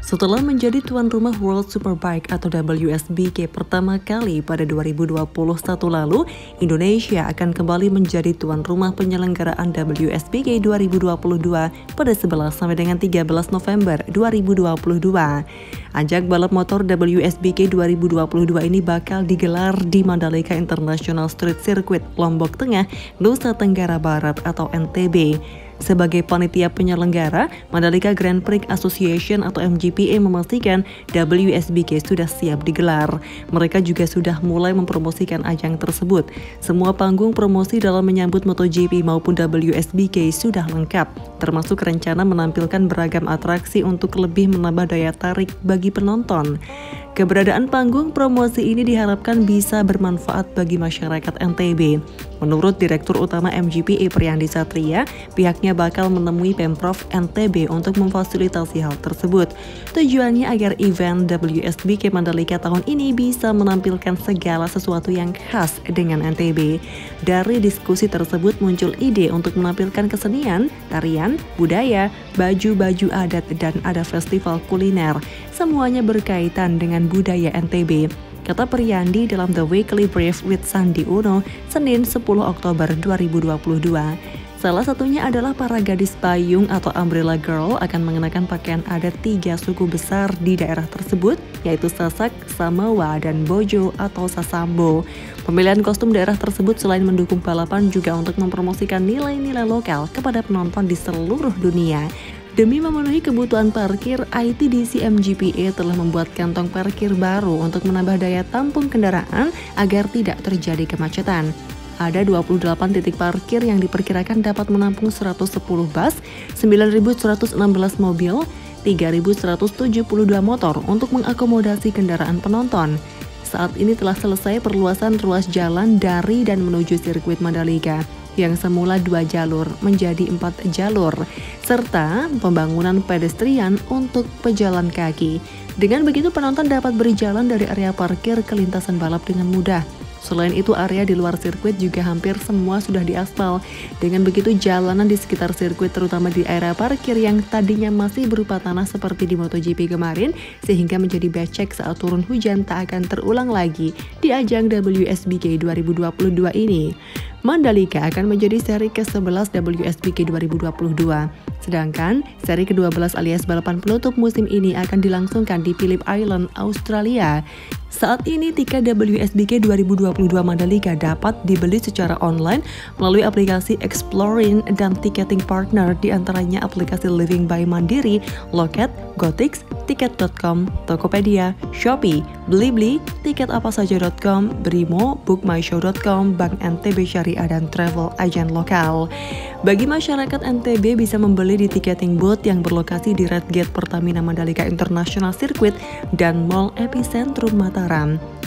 Setelah menjadi tuan rumah World Superbike atau WSBK pertama kali pada 2021 lalu, Indonesia akan kembali menjadi tuan rumah penyelenggaraan WSBK 2022 pada 11 sampai dengan 13 November 2022. Ajang balap motor WSBK 2022 ini bakal digelar di Mandalika International Street Circuit, Lombok Tengah, Nusa Tenggara Barat atau NTB. Sebagai panitia penyelenggara, Mandalika Grand Prix Association atau MGPA memastikan WSBK sudah siap digelar. Mereka juga sudah mulai mempromosikan ajang tersebut. Semua panggung promosi dalam menyambut MotoGP maupun WSBK sudah lengkap, termasuk rencana menampilkan beragam atraksi untuk lebih menambah daya tarik bagi penonton. Keberadaan panggung promosi ini diharapkan bisa bermanfaat bagi masyarakat NTB. Menurut Direktur Utama MGPA Priyandi Satria, pihaknya bakal menemui Pemprov NTB untuk memfasilitasi hal tersebut. Tujuannya agar event WSBK Mandalika tahun ini bisa menampilkan segala sesuatu yang khas dengan NTB. Dari diskusi tersebut muncul ide untuk menampilkan kesenian, tarian, budaya, baju-baju adat, dan ada festival kuliner. Semuanya berkaitan dengan budaya NTB, kata Priyandi dalam The Weekly Brief with Sandi Uno, Senin 10 Oktober 2022. Salah satunya adalah para gadis payung atau umbrella girl akan mengenakan pakaian adat 3 suku besar di daerah tersebut, yaitu Sasak, Samoa, dan Bojo atau Sasambo. Pemilihan kostum daerah tersebut selain mendukung balapan juga untuk mempromosikan nilai-nilai lokal kepada penonton di seluruh dunia. Demi memenuhi kebutuhan parkir, ITDC MGPA telah membuat kantong parkir baru untuk menambah daya tampung kendaraan agar tidak terjadi kemacetan. Ada 28 titik parkir yang diperkirakan dapat menampung 110 bus, 9.116 mobil, 3.172 motor untuk mengakomodasi kendaraan penonton. Saat ini telah selesai perluasan ruas jalan dari dan menuju sirkuit Mandalika yang semula 2 jalur menjadi 4 jalur, serta pembangunan pedestrian untuk pejalan kaki. Dengan begitu penonton dapat berjalan dari area parkir ke lintasan balap dengan mudah. Selain itu, area di luar sirkuit juga hampir semua sudah diaspal. Dengan begitu, jalanan di sekitar sirkuit terutama di area parkir yang tadinya masih berupa tanah seperti di MotoGP kemarin, sehingga menjadi becek saat turun hujan tak akan terulang lagi di ajang WSBK 2022 ini. Mandalika akan menjadi seri ke-11 WSBK 2022. Sedangkan seri ke-12 alias balapan penutup musim ini akan dilangsungkan di Phillip Island, Australia. Saat ini tiket WSBK 2022 Mandalika dapat dibeli secara online melalui aplikasi Exploring dan ticketing partner, diantaranya aplikasi Living by Mandiri, Loket, Gotix, Tiket.com, Tokopedia, Shopee, Blibli, Tiketapasaja.com, Brimo, Bookmyshow.com, Bank NTB Syariah, dan travel agent lokal. Bagi masyarakat NTB bisa membeli di ticketing booth yang berlokasi di Red Gate Pertamina Mandalika International Circuit dan Mall Epicentrum Mataram.